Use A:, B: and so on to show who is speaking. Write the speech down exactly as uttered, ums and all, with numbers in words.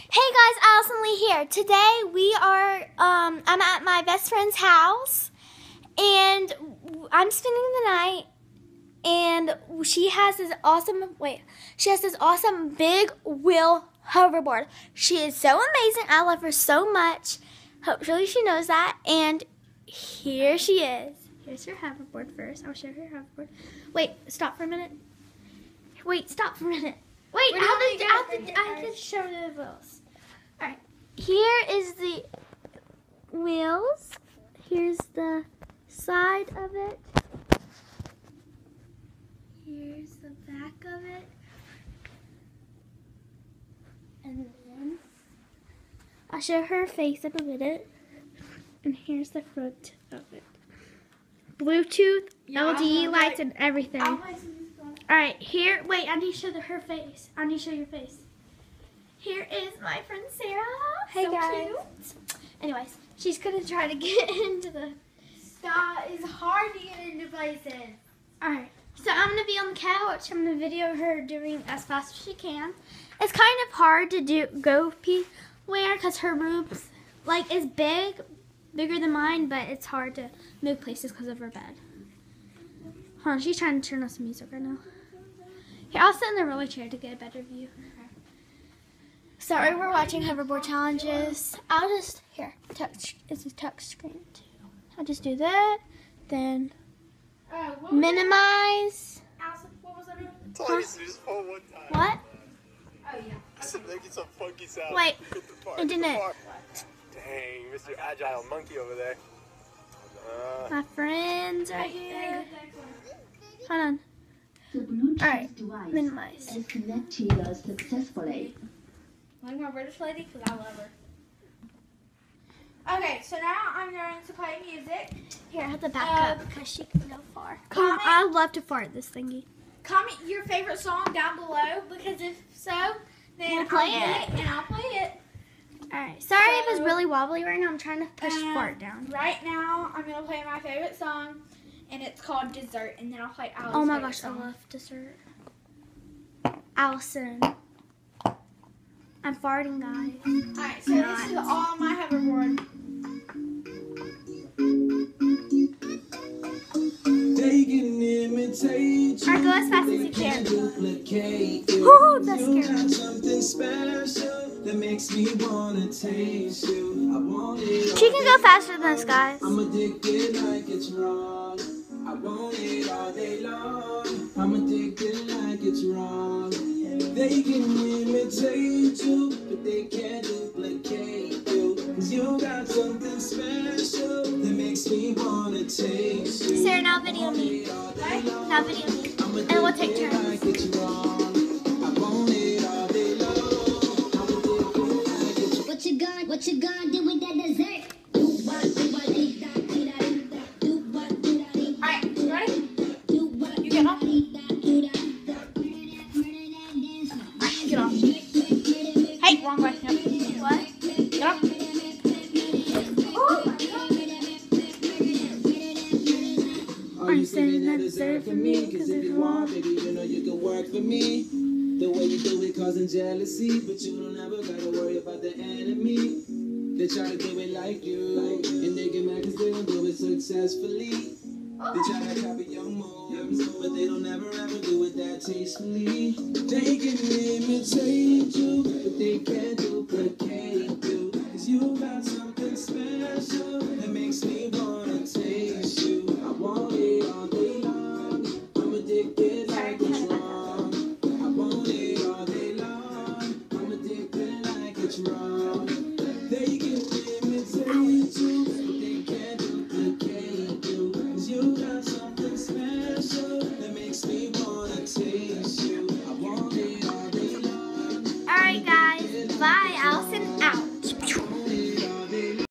A: Hey guys, Allison Lee here. Today we are, um, I'm at my best friend's house, and I'm spending the night, and she has this awesome, wait, she has this awesome big wheel hoverboard. She is so amazing. I love her so much. Hopefully she knows that, and here she is. Here's her hoverboard first. I'll show her hoverboard. Wait, stop for a minute. Wait, stop for a minute. Wait, I have, to, I, have to, I have to show the wheels. Alright, here is the wheels. Here's the side of it. Here's the back of it. And then I'll show her face in a minute. And here's the front of it. Bluetooth,
B: yeah,
A: L E D lights, and everything. Alright, here, wait, I need to show the, her face. I need to show your face. Here is my friend Sarah.
B: Hey
A: so
B: guys.
A: Cute. Anyways, she's going to try to get into the...
B: Stop, it's hard to get into places.
A: Alright, so I'm going to be on the couch. I'm going to video her doing as fast as she can. It's kind of hard to do go pee where because her room's, like, is big, bigger than mine, but it's hard to move places because of her bed. Hold on, she's trying to turn on some music right now. Here, I'll sit in the roller chair to get a better view. Sorry, we're watching hoverboard challenges. I'll just, here, touch, it's a touch screen too. I'll just do that, then
B: Uh, what
A: minimize.
B: Allison, what was I doing?
C: Told you to just hold one time.
A: What?
B: Oh, yeah.
C: This is making some funky sound.
A: Wait,
C: Hit the part,
A: I
C: hit the
A: didn't.
C: part. Dang, Mister Agile Monkey over there. Uh,
A: My friends are here. Hold on.
D: The Bluetooth
A: Alright,
D: device
A: minimize.
D: is connected successfully.
B: Like my British lady, because I love her. Okay, so now I'm going to play music.
A: Here, I have to back
B: Uh,
A: up because she can go far. Come on,
B: comment-
A: I love to fart this thingy.
B: Comment your favorite song down below, because if so, then
A: We'll
B: I'll
A: play
B: get
A: it.
B: and I'll play it.
A: Alright, sorry if it's
B: So-
A: really wobbly right now. I'm trying to push
B: Um,
A: fart down.
B: Right now, I'm going to play my favorite song, and it's called Dessert, and then I'll play Allison's
A: Oh my
B: favorite
A: gosh, I
B: song.
A: love dessert. Allison. I'm farting, guys.
B: Alright, so this is all my hoverboard.
E: They can imitate you.
A: Alright, go as fast as you can.
E: Duplicate you.
A: Woo, that
E: You
A: scared
E: got
A: me.
E: something special that makes me wanna taste you. I want it.
A: She
E: all
A: can
E: day
A: go faster than us, guys.
E: I'm addicted like it's wrong. I want it all day long. I'm addicted like it's wrong. They can imitate you, but they can't duplicate you. Cause you got something special that makes me wanna taste you.
A: Sarah, now video me. Now video me. And we'll take turns.
E: Like it's wrong. I want it all day long. I'm addicted like it's
F: What you gonna, what you gonna do with that dessert? Do what, do what, do that, do that, do what, do that, do
B: Alright, you ready?
F: do what,
B: You get off.
F: do that, do that.
B: Get off. Hey, wrong way. Yep.
A: What?
B: Get off.
E: Are you saving that dessert for me? Cause if you want, baby, you know you can work for me. The way you do it causing jealousy, but you don't ever gotta worry about the enemy. They try to do it like you, and they get mad cause they don't do it successfully. They try to copy your moves, but they don't ever ever do it that tastefully. They can imitate you, but they can't duplicate you. Cause you got something special that makes me wanna taste you. I want it all day long. I'm addicted like it's wrong. I want it all day long. I'm addicted like it's wrong.